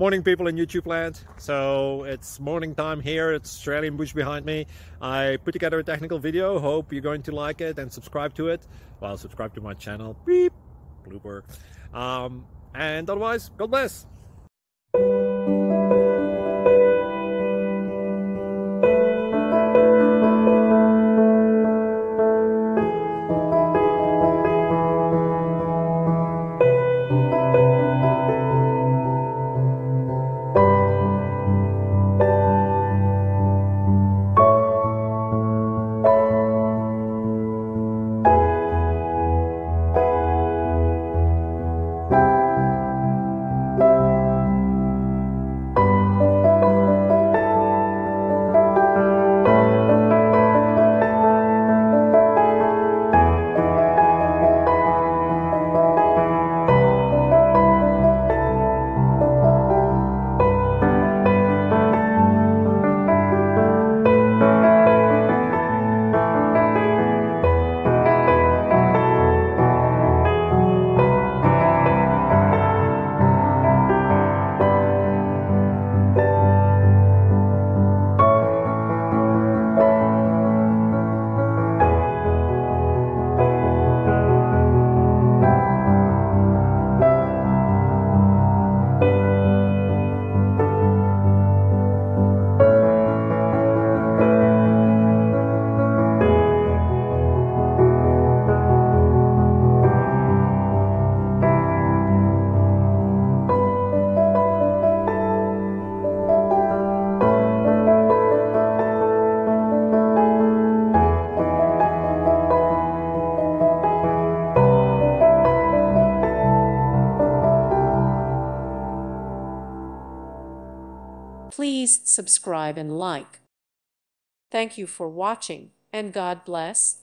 Morning, people in YouTube land. So it's morning time here. It's Australian bush behind me. I put together a technical video. Hope you're going to like it and subscribe to it. Well, subscribe to my channel. Beep, blooper. And otherwise, God bless. Please subscribe and like. Thank you for watching, and God bless.